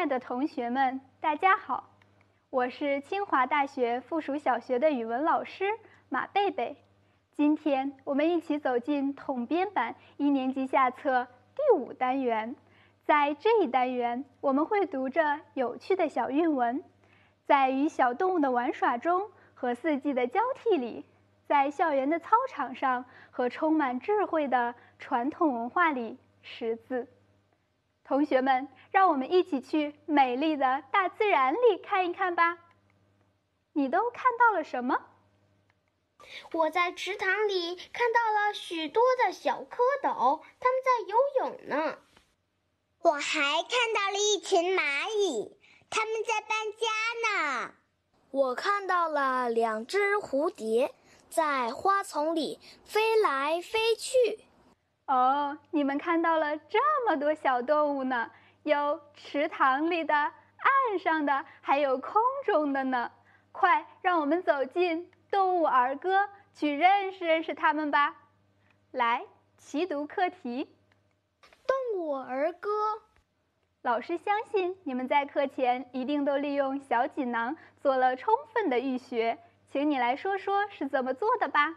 爱的同学们，大家好，我是清华大学附属小学的语文老师马贝贝。今天我们一起走进统编版1年级下册第5单元。在这一单元，我们会读着有趣的小韵文，在与小动物的玩耍中和四季的交替里，在校园的操场上和充满智慧的传统文化里识字。同学们，让我们一起去美丽的大自然里看一看吧。你都看到了什么？ 我在池塘里看到了许多的小蝌蚪，它们在游泳呢。 我还看到了一群蚂蚁，它们在搬家呢。 我看到了2只蝴蝶在花丛里飞来飞去。 哦，你们看到了这么多小动物呢，有池塘里的、岸上的，还有空中的呢。快，让我们走进动物儿歌，去认识认识它们吧。来，齐读课题。 动物儿歌。 老师相信你们在课前一定都利用小锦囊做了充分的预学，请你来说说是怎么做的吧。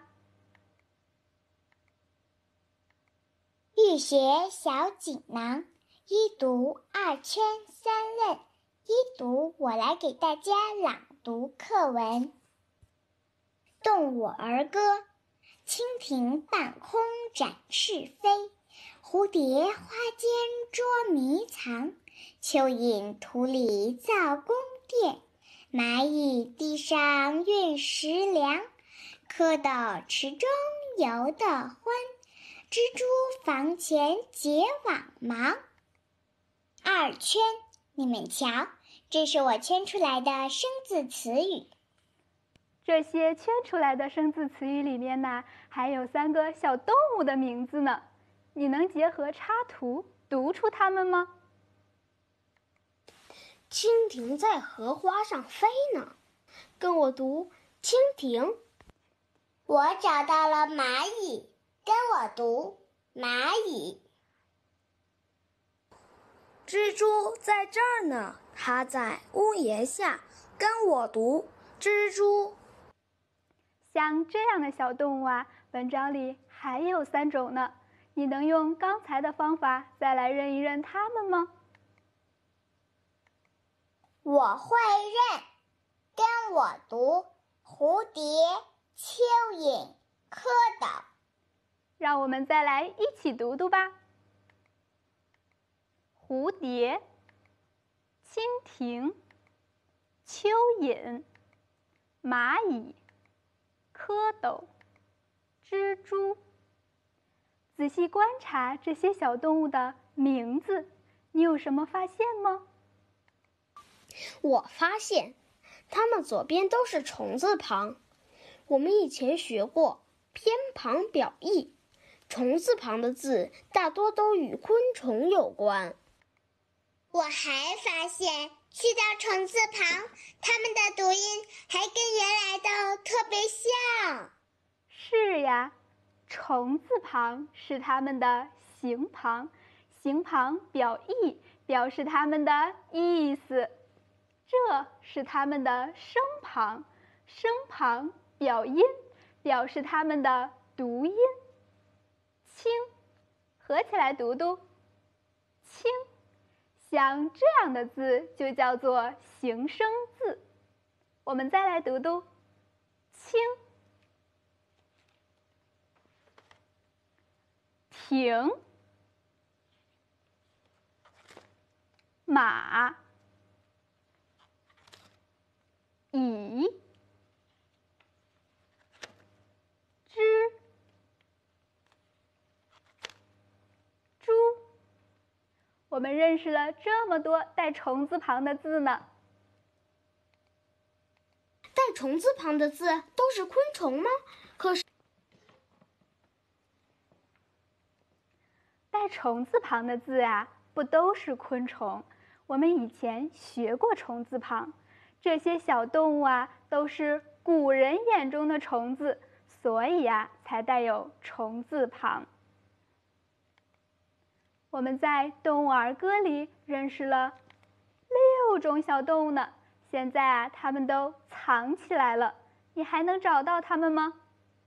预学小锦囊，1读2圈3问。1读，我来给大家朗读课文。动物儿歌，蜻蜓半空展翅飞，蝴蝶花间捉迷藏，蚯蚓土里造宫殿，蚂蚁地上运食粮，蝌蚪池中游得欢，蜘蛛房前结网忙。2圈，你们瞧，这是我圈出来的生字词语。 这些圈出来的生字词语里面呢，还有3个小动物的名字呢。你能结合插图读出它们吗？ 蜻蜓在荷花上飞呢，跟我读蜻蜓。 我找到了蚂蚁，跟我读蚂蚁。 蜘蛛在这儿呢，它在屋檐下，跟我读蜘蛛。 像这样的小动物啊，文章里还有3种呢。你能用刚才的方法再来认一认它们吗？ 我会认，跟我读蝴蝶、蚯蚓、蝌蚪。 让我们再来一起读读吧。蝴蝶、蜻蜓、蚯蚓、蚂蚁、蝌蚪、蜘蛛。仔细观察这些小动物的名字，你有什么发现吗？ 我发现，它们左边都是虫字旁。我们以前学过偏旁表意，虫字旁的字大多都与昆虫有关。 我还发现，去掉虫字旁，它们的读音还跟原来的特别像。 是呀，虫字旁是它们的形旁，形旁表意，表示它们的意思。这是它们的声旁，声旁表音，表示它们的读音。清，合起来读读，清。像这样的字就叫做形声字。我们再来读读，清。亭、马、蚁、蜘、蛛。我们认识了这么多带虫字旁的字呢。 带虫字旁的字都是昆虫吗？可是带虫字旁的字啊，不都是昆虫。我们以前学过虫字旁，这些小动物啊，都是古人眼中的虫子，所以啊，才带有虫字旁。我们在动物儿歌里认识了 6种小动物呢，现在啊，它们都藏起来了，你还能找到它们吗？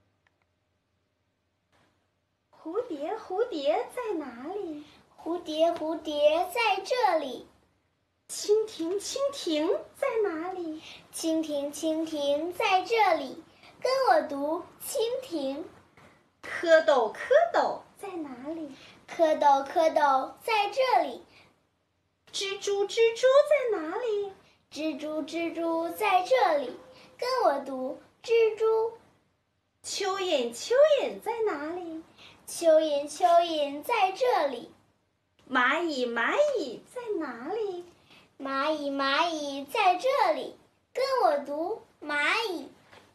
蝴蝶，蝴蝶在哪里？ 蝴蝶，蝴蝶在这里。 蜻蜓，蜻蜓在哪里？ 蜻蜓，蜻蜓在这里。跟我读蜻蜓。 蝌蚪，蝌蚪在哪里？ 蝌蚪，蝌蚪在这里。 蜘蛛，蜘蛛在哪里？ 蜘蛛，蜘蛛在这里。跟我读蜘蛛。 蚯蚓，蚯蚓在哪里？ 蚯蚓，蚯蚓在这里。 蚂蚁，蚂蚁在哪里？ 蚂蚁，蚂蚁在这里。跟我读蚂蚁。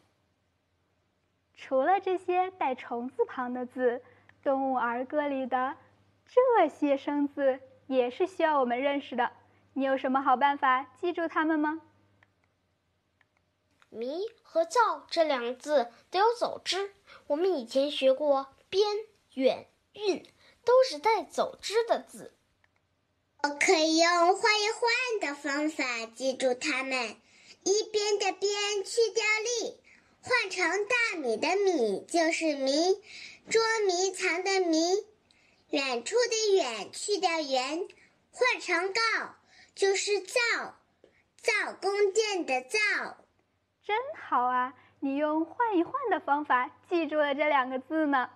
除了这些带虫字旁的字，动物儿歌里的这些生字也是需要我们认识的。你有什么好办法记住它们吗？ 迷和造这两个字都有走之，我们以前学过边、远、韵，都是带走之的字。 我可以用换一换的方法记住它们。一边的边去掉力，换成大米的米就是迷，捉迷藏的迷。远处的远去掉圆，换成告就是造，造宫殿的造。 真好啊，你用换一换的方法记住了这2个字呢。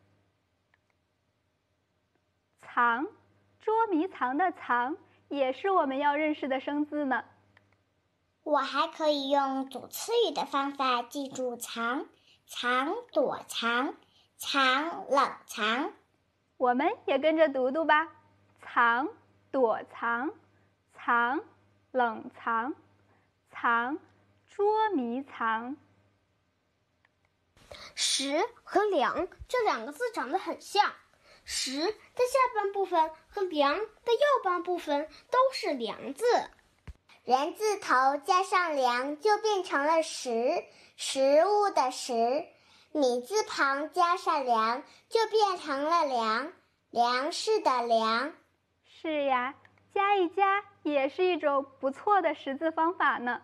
藏，捉迷藏的藏也是我们要认识的生字呢。 我还可以用组词语的方法记住藏，藏躲藏，藏冷藏。 我们也跟着读读吧。藏，躲藏，藏，冷藏，藏，捉迷藏。 食和粮这两个字长得很像，食的下半部分和粮的右半部分都是粮字。 人字头加上粮就变成了食，食物的食。米字旁加上粮就变成了粮，粮食的粮。 是呀，加一加也是一种不错的识字方法呢。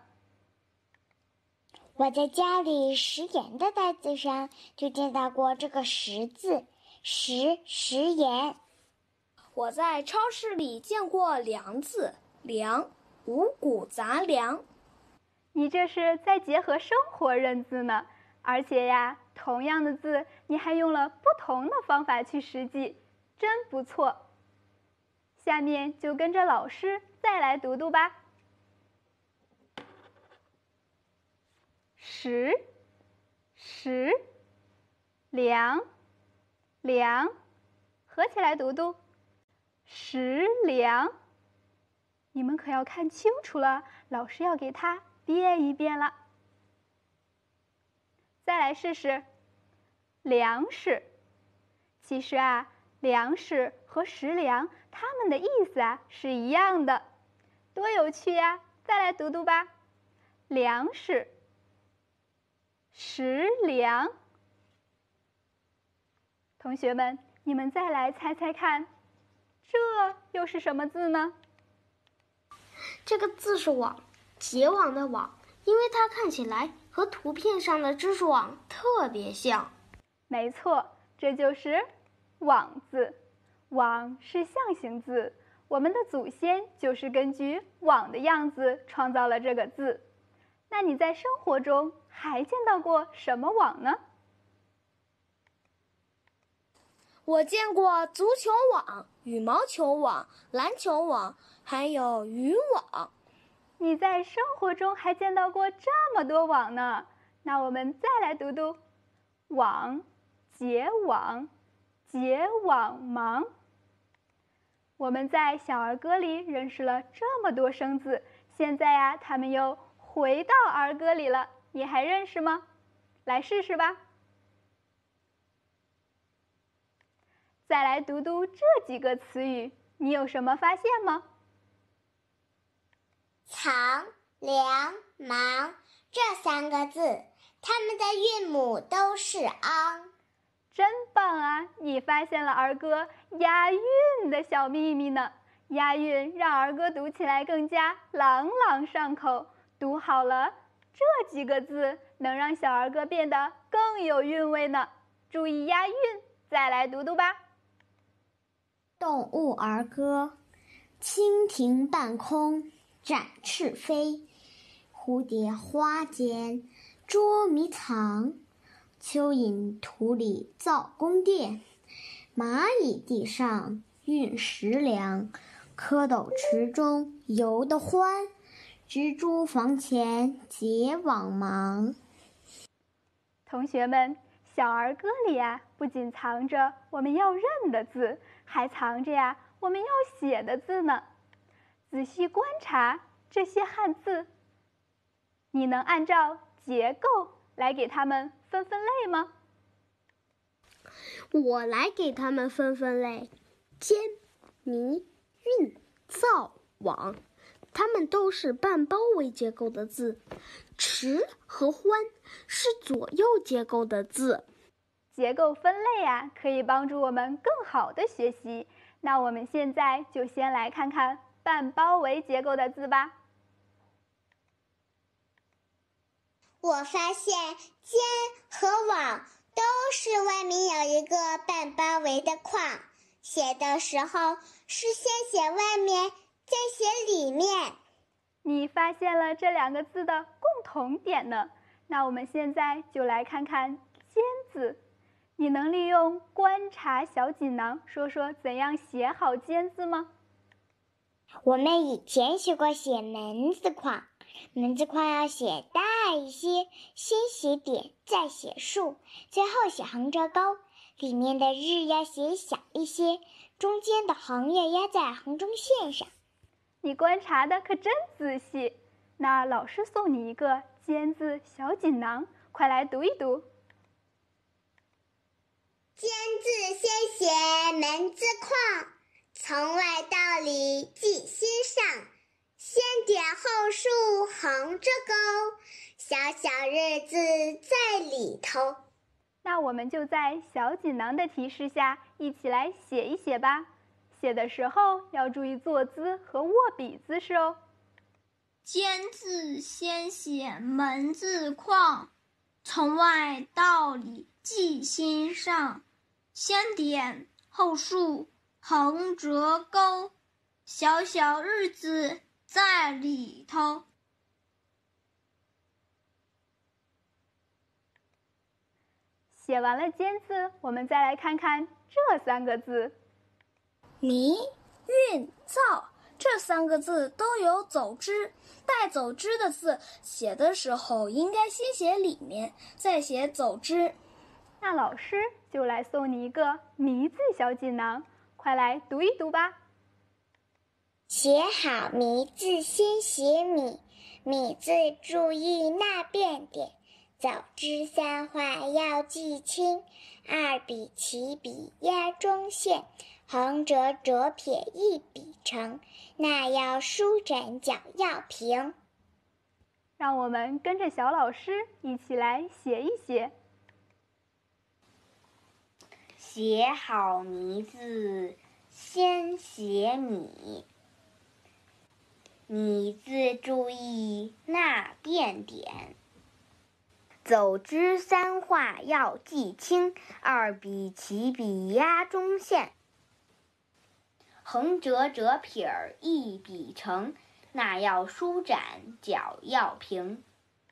我在家里食盐的袋子上就见到过这个食字，食盐。 我在超市里见过粮字，粮，五谷杂粮。 你这是在结合生活认字呢，而且呀，同样的字你还用了不同的方法去识记，真不错。下面就跟着老师再来读读吧。食，食，粮，粮，合起来读读，食粮。你们可要看清楚了，老师要给它变一变了。再来试试，粮食。其实啊，粮食和食粮，它们的意思啊是一样的，多有趣呀！再来读读吧，粮食，食粮。同学们，你们再来猜猜看，这又是什么字呢？ 这个字是网，结网的网，因为它看起来和图片上的蜘蛛网特别像。 没错，这就是网字。网是象形字，我们的祖先就是根据网的样子创造了这个字。那你在生活中还见到过什么网呢？ 我见过足球网、羽毛球网、篮球网，还有渔网。 你在生活中还见到过这么多网呢？那我们再来读读：网、结网、结网忙。我们在小儿歌里认识了这么多生字，现在呀，它们又回到儿歌里了，你还认识吗？来试试吧。再来读读这几个词语，你有什么发现吗？ 藏、粮、忙这3个字，它们的韵母都是昂。 真棒啊！你发现了儿歌押韵的小秘密呢。 押韵让儿歌读起来更加朗朗上口。读好了，这几个字能让小儿歌变得更有韵味呢。注意押韵，再来读读吧。 动物儿歌，蜻蜓半空展翅飞，蝴蝶花间捉迷藏，蚯蚓土里造宫殿，蚂蚁地上运食粮，蝌蚪池中游得欢，蜘蛛房前结网忙。 同学们，小儿歌里不仅藏着我们要认的字，还藏着我们要写的字呢。仔细观察这些汉字，你能按照结构来给它们分类吗？ 我来给它们分类：尖、迷、韵、造、网。它们都是半包围结构的字。池和欢是左右结构的字。 结构分类可以帮助我们更好的学习。那我们现在就先来看看半包围结构的字吧。 我发现尖和网都是外面有一个半包围的框，写的时候是先写外面，再写里面。 你发现了这两个字的共同点呢。那我们现在就来看看尖字。你能利用观察小锦囊说说怎样写好尖字吗？ 我们以前学过写门字框，门字框要写大一些，先写点，再写竖，最后写横折钩。里面的日要写小一些，中间的横要压在横中线上。 你观察的可真仔细。那老师送你一个尖字小锦囊，快来读一读。 尖字先写门字框，从外到里记心上，先点后竖横着钩，小小日字在里头。 那我们就在小锦囊的提示下一起来写一写吧。写的时候要注意坐姿和握笔姿势哦。 尖字先写门字框，从外到里记心上，先点后竖横折钩，小小日字在里头。 写完了尖字，我们再来看看这三个字。 迷、韵、造，这三个字都有走之。带走之的字写的时候应该先写里面，再写走之。 那老师就来送你一个迷字小锦囊，快来读一读吧。 写好迷字先写米，米字注意捺变点，走之三画要记清，二笔起笔压中线，横折折撇一笔成，捺要舒展脚要平。 让我们跟着小老师一起来写一写。 写好迷字先写米，米字注意捺变点，走之三画要记清，二笔起笔压中线，横折折撇儿一笔成，捺要舒展脚要平。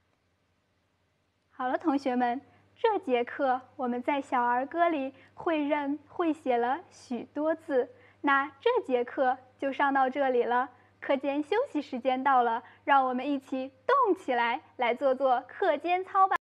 好了，同学们，这节课我们在小儿歌里会认会写了许多字。那这节课就上到这里了，课间休息时间到了，让我们一起动起来，来做做课间操吧。